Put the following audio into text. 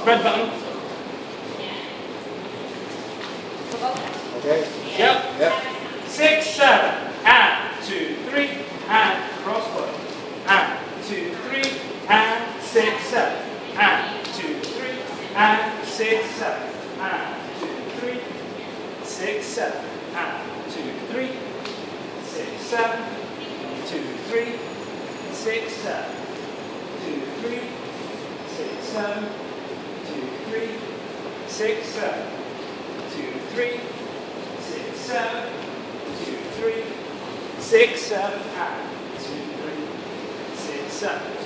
Red button. Okay. Yep. 6, 7. And 2, 3. And cross foot. And 2, 3. And 6, 7. And 2, 3. And 6, 7. And 2, 3. 6, 7. And 2, 3. 6, 7. 2, 3. 6, 7. 2, 3. 6, 7. 2, 3. 6, 7. 2, 3. 6, 7. 2, 3. 6, 7. And 2, 3. 6, 7.